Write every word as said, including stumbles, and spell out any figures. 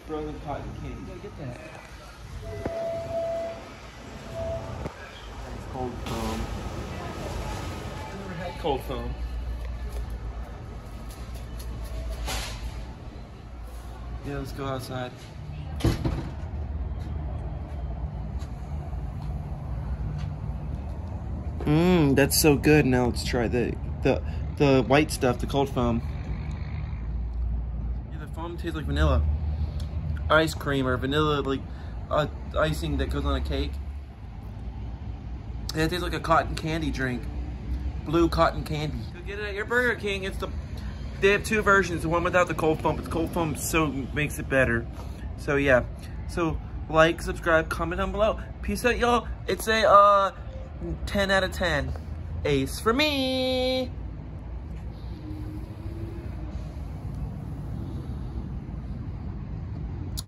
frozen cotton candy. You gotta get that. Nice cold foam. I've never had cold foam. Yeah, let's go outside. Mmm, that's so good. Now let's try the the the white stuff, the cold foam. Yeah, the foam tastes like vanilla ice cream or vanilla like uh, icing that goes on a cake. Yeah, it tastes like a cotton candy drink, blue cotton candy. Go get it at your Burger King. It's the they have two versions. The one without the cold foam, but the cold foam so makes it better. So yeah, so like, subscribe, comment down below. Peace out, y'all. It's a uh. ten out of ten. Ace for me.